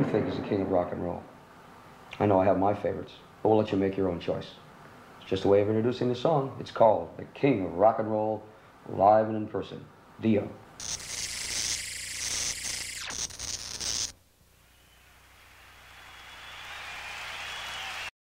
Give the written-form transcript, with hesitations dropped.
think is the king of rock and roll? I know I have my favorites, but we'll let you make your own choice. It's just a way of introducing the song. It's called The King of Rock and Roll, live and in person, DIO.